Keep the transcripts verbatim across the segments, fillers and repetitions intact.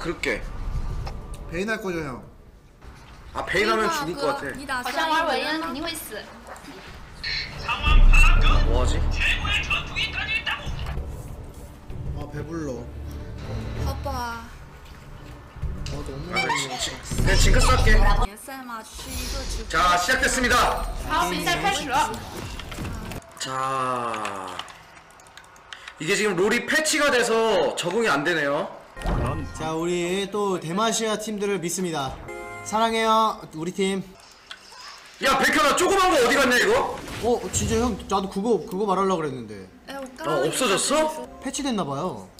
그럴게. 베인 할 거죠 형. 아 베인 하면 죽을 것 같아. 好像玩韦恩肯定会死。 뭐하지? 아 배불러. 好饱啊！ 아 너무. 아, 지, 지, 그냥 징크스 할게. 联赛嘛，是一个直。 자 시작됐습니다. 好，比赛开始了。 자 이게 지금 롤이 패치가 돼서 적응이 안 되네요. 자 우리 또 대마시아 팀들을 믿습니다. 사랑해요 우리 팀. 야 백현아 조그만 거 어디 갔냐 이거? 어 진짜 형 나도 그거 그거 말하려고 그랬는데. 哎，我 어 刚刚 없어졌어? 패치됐나봐요.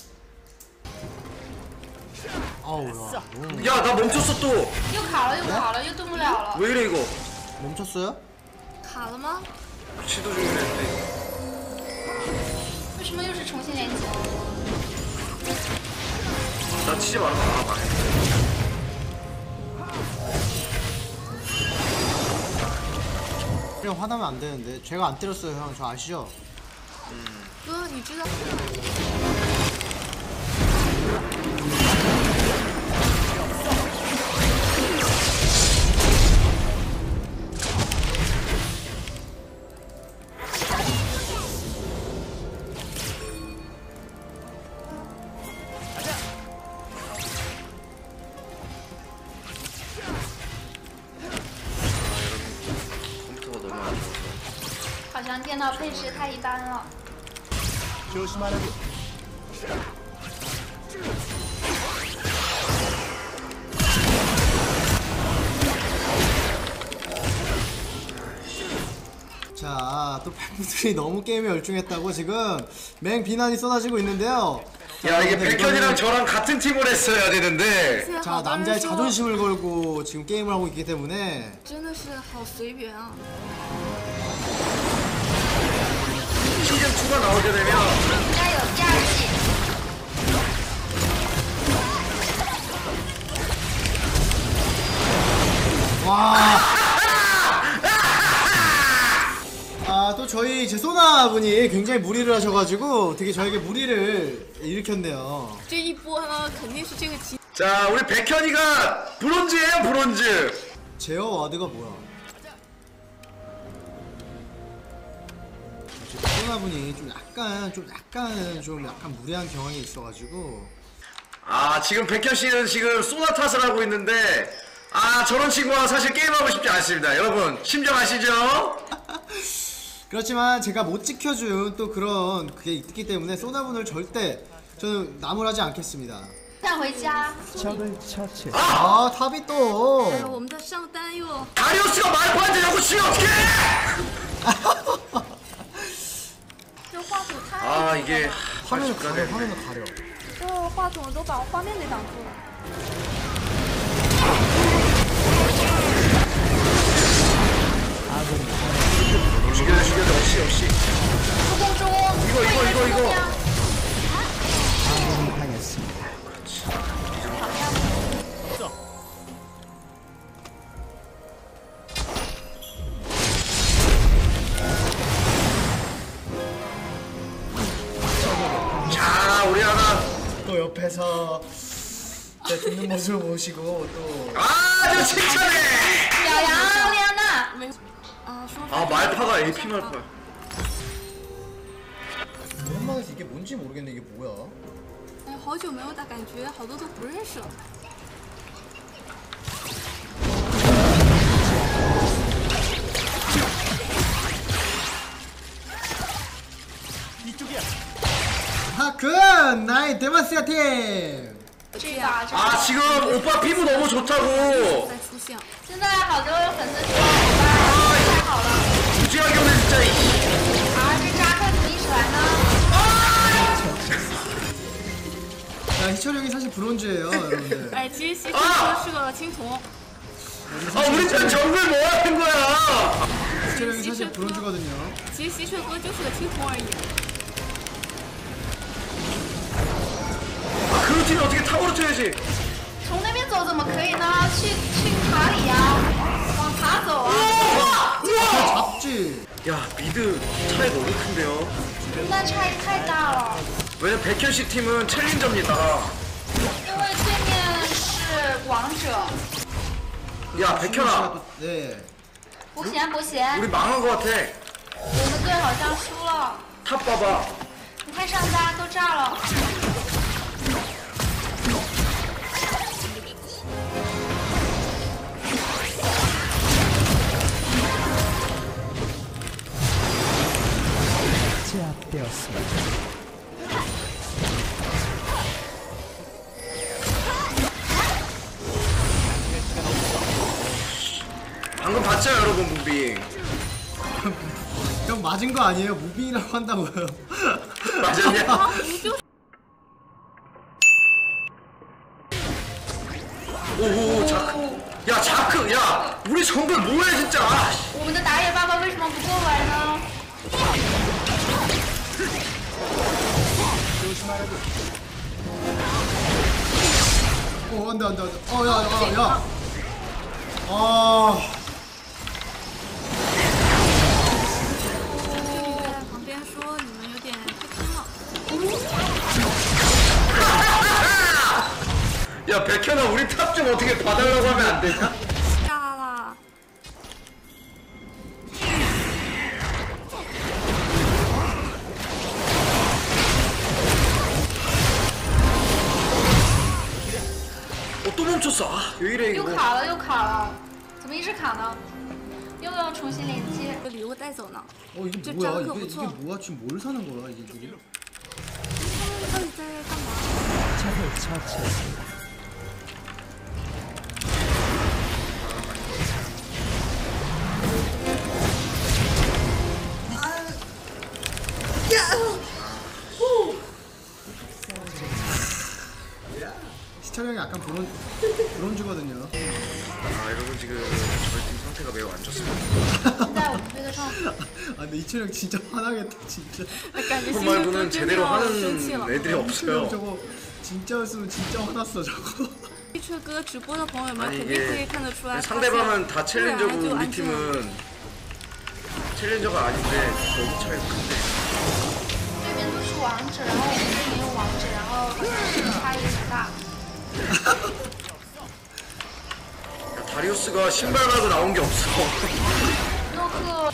아우 야, 너무 야 나 멈췄어 또. 又卡了，又卡了，又动不了了。 왜 이래 이거? 멈췄어요? 卡了吗？ 시도 중이랬는데. 为什么又是重新连接？ 나 치지 말아. 아 망해. 형 화나면 안 되는데. 제가 안 때렸어요 형. 저 아시죠? 哥，你知道？ 컴퓨터가 너무 안 좋아서. 好像电脑配置太一般了。 자, 또 팬분들이 너무 게임에 열중했다고 지금 맹 비난이 쏟아지고 있는데요. 야 이게 근데 백현이랑 이거는- 저랑 같은 팀을 했어야 되는데. 자, 남자의 자존심을 걸고 지금 게임을 하고 있기 때문에 真的是好随缘啊！ 시즌 이가 나오게 되면 应该有第二季。 와. 아, 또 저희 제 소나 분이 굉장히 무리를 하셔가지고 되게 저에게 무리를 일으켰네요. 这一波呢，肯定是这个集。 자 우리 백현이가 브론즈예요 브론즈. 제어 와드가 뭐야? 소나 분이 좀 약간 좀 약간 좀 약간 무리한 경향이 있어가지고. 아 지금 백현 씨는 지금 소나 탓을 하고 있는데 아 저런 친구와 사실 게임하고 싶지 않습니다. 여러분 심정하시죠? 그렇지만 제가 못 지켜준 또 그런 그게 있기 때문에 소나분을 절대 저는 나무라지 않겠습니다. 想回家。 아 탑이 또. 哎，我们的上单又 다리우스가 말파한테 자꾸 치면 어떡해! 这话筒太…… 아 이게 화면을 아쉽다, 가려 네. 화면을 가려. 这话筒都把画面给挡住了。 죽여야 죽여야 역시 역시 出空中。 이거 이거 이거 이거 자 우리 하나 또 옆에서 제 죽는 모습을 보시고 또. 아주 칭찬해 小杨，丽安娜。 没啊，说 아 말파가 에이피 말파 오랜만에서 이게 뭔지 모르겠네. 이게 뭐야? 哎，好久没有打，感觉好多都不认识了。 하큰 나의 데마시아 팀. 这把真 아 지금 오빠 피부 너무 좋다고 再出现， 现在好多粉丝说我吧太好了， 무지하게 오네 진짜 이씨. 而这扎克怎么一起来呢？ 야 희철 형이 사실 브론즈예요 여러분들. 哎，其实西车哥是个青铜， 아 우리 편 정글 뭐 하는 거야? 희철 형이 사실 브론즈거든요. 其实西澈哥就是个青铜而已。 아 그 팀이 어떻게 탑으로 쳐야지 从那边走怎么可以呢？去去塔里呀、往塔走啊！ 잡지. 야 미드 차이 너무 큰데요 那差异太大了， 왜냐면 백현씨 팀은 챌린저입니다 因为对面 야 백현아, 네. 不咸不咸， 우리 망한 거 같아. 我们队好像输了。 탑 봐봐. 你看上家都炸了。 방금 봤죠 여러분 무빙. 형 맞은 거 아니에요? 무빙이라고 한다고요. 맞았냐? 啊，你就 오오 자크. 야 자크, 야 우리 정글 뭐해 진짜. 아, 씨. 我们的打野爸爸为什么不过来呢？ 어 안돼 안돼 안돼. 어야야 야. 아. 在旁边说你们有点太拼了。 야 백현아 우리 탑 좀 어떻게 봐달라고 하면 안 되냐? 炸了！ 어 또 멈췄어. 아, 왜 이래 又 이거. 卡了又卡了，怎么一直卡呢？又要重新连接。 这礼物带走呢。 어 이게 저 뭐야? 짱 이게 그거 이게 붙여. 뭐야? 지금 뭘 사는 거야 이게? 到底在干嘛？ 시철 형이 약간 브론 브론즈거든요. 아 여러분 지금 저희 팀 상태가 매우 안 좋습니다. 现在我们队的状态， 아 근데 이철 형 진짜 화나겠다 진짜. 感觉 그 新生哥 말고는 真的 제대로 要生气 하는 了。 애들이 이철 형 없어요. 저거 진짜였으면 진짜 화났어 저거. 一车哥直播的朋友们 아니 肯定可以 이게 看得出来， 상대방은 다 突然 챌린저고 就 우리 安静了。 팀은 챌린저가 아닌데 너무 차이가 큰데. 对面都是王者，然后我们队没有王者，然后好像差异很大。 야, 다리우스가 신발 말고 나온 게 없어. 诺克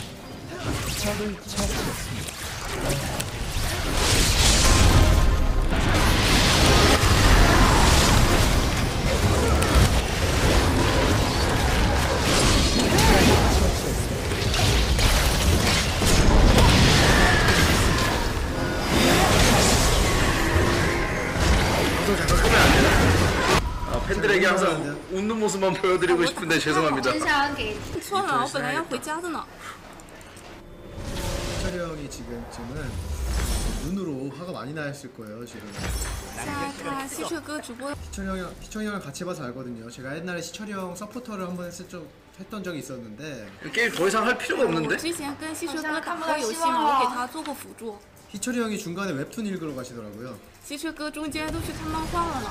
방송 잠깐 끄면 안 되나? 아, 팬들에게 항상 웃는 모습만 보여드리고 싶은데 죄송합니다. 真想给错了，我本来要回家的呢。 시철 형이 지금 지금은 눈으로 화가 많이 나였을 거예요 지금. 现在看西澈哥直播， 희철 형이랑 희철 형을 같이 봐서 알거든요. 제가 옛날에 시철 형 서포터를 한번 했을 적 했던 적이 있었는데 게임 더 이상 할 필요가 我 없는데? 之前跟西澈哥打过游戏嘛，我给他做过辅助。 희철이 형이 중간에 웹툰 읽으러 가시더라고요. 西澈哥中间都去看漫画了呢。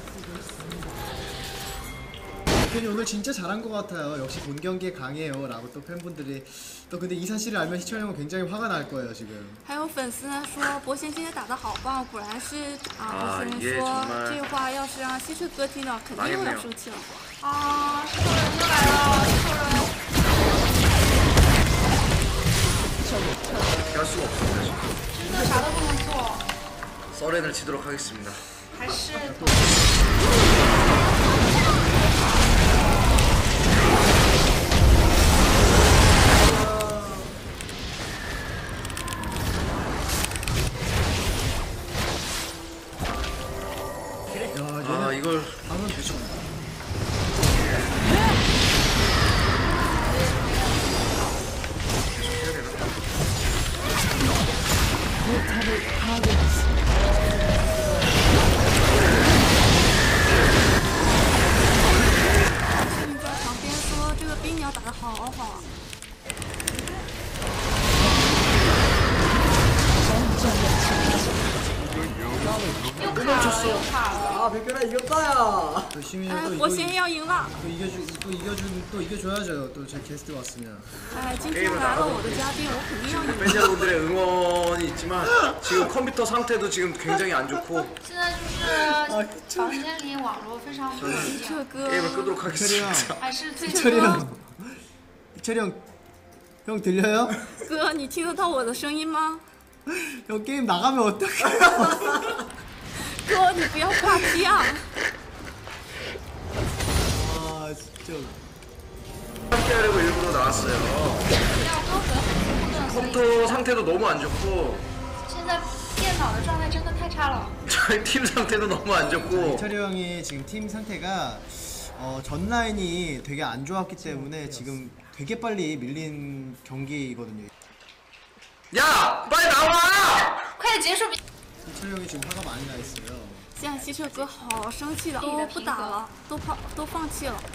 희철이 오늘 진짜 잘한 것 같아요. 역시 본 경기에 강해요라고 또 팬분들이 또 근데 이 사실을 알면 희철 형은 굉장히 화가 날 거예요 지금. 还有粉丝呢说博贤今天打得好棒，果然是啊， 啊不是也说 정말 这话要是让西澈哥听到，肯定又要生气了。 啊，石头人又来了，石头人。 어떻게 할 수가 없습니다. 지금. 真的啥都不能做， 서렌을 치도록 하겠습니다. 还是 야 아 얘는 이걸 방금 대충 你在旁边说这个冰鸟打得好好啊。 又卡了，又卡了。 아 백현아 이겼다야. 열심히 해요. 哎 또 ， 我 이거 现在要赢了！ 또 이겨주 또 이겨준 또 이겨줘야죠. 또 제 게스트 왔으면. 哎，今天来了我的嘉宾，我肯定要赢。 팬 여러분들의 응원이 있지만 지금 컴퓨터 상태도 지금 굉장히 안 좋고 现在就是房间里网络非常不稳定， 这哥， 게임을 끄도록 하겠습니다. 还是最 철이 近 형, 철이 형, 형 들려요? 哥，你听得到我的声音吗？ 형 게임 나가면 어떡해요? 哥，你不要挂机啊！ 아 진짜. 함께 하려고 일부러 나왔어요. 要多隔很多，所以 컴퓨터 상태도 너무 안 좋고 现在电脑的状态真的太差了。 저희 팀 상태도 너무 안 좋고 철이 형이 지금 팀 상태가 어, 전 라인이 되게 안 좋았기 때문에 지금 되게 빨리 밀린 경기거든요. 야! 빨리 나와! 快点结束比， 철이 형이 지금 화가 많이 나 있어요. 现在汽车哥好生气的，都不打了，都放都放弃了。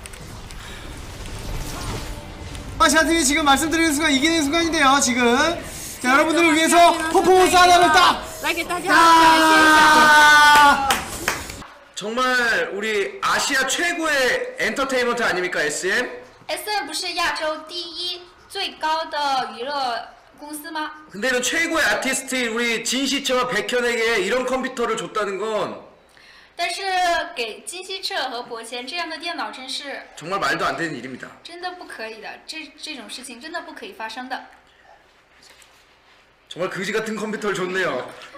아시아팀이 지금 말씀드리는 순간 이기는 순간인데요. 지금 자 여러분들을 위해서 퍼포먼스 하나를 딱. 来给大家展现一下。 아! 정말 우리 아시아 최고의 엔터테인먼트 아닙니까 에스엠? S M 不是亚洲第一最高的娱乐公司吗？ 근데 이런 최고의 아티스트인 우리 진시처와 백현에게 이런 컴퓨터를 줬다는 건 但是给金希澈和伯谦这样的电脑真是 정말 말도 안 되는 일입니다. 真的不可以的，这这种事情真的不可以发生的。 정말 그지 같은 컴퓨터를 줬네요.